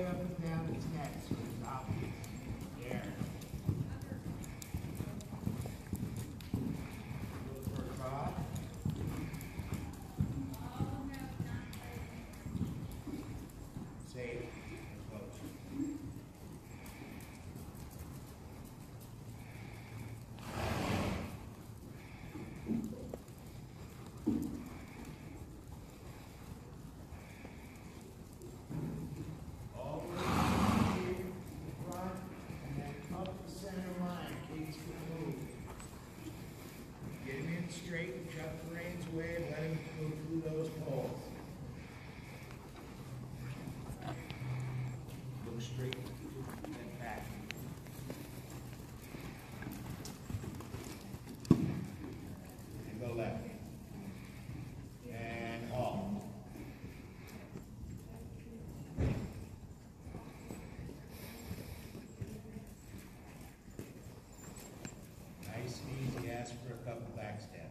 way up and down its neck so it's obvious. There. Look for a cod. Safe. Close. All the way to the front and then up the center line. Kate's gonna move. Get him in straight and chuck the reins away and let him go through those poles. Look straight and back. And go left. And off. Nice and easy. Ask for a couple back steps.